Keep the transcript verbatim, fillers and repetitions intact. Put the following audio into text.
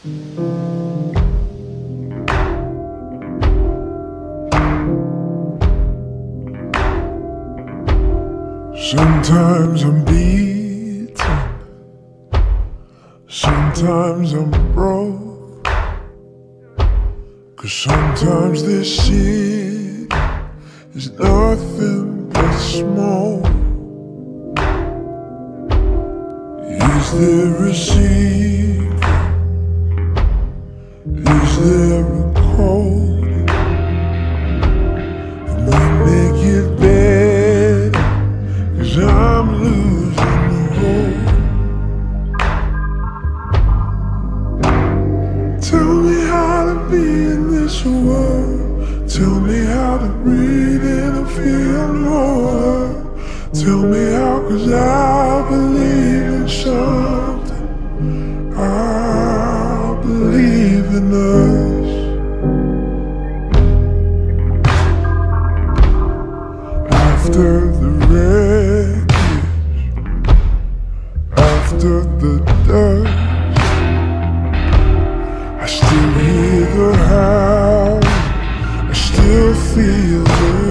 Sometimes I'm beaten, sometimes I'm broke, 'cause sometimes this shit is nothing but smoke. Is there a secret? Is there a code? And we make it better, 'cause I'm losing the hope. Tell me how to be in this world. Tell me how to breathe in and feel more. Tell me how, 'cause I believe in something. I believe in us. After the wreckage, after the dust, I still hear the howl, I still feel the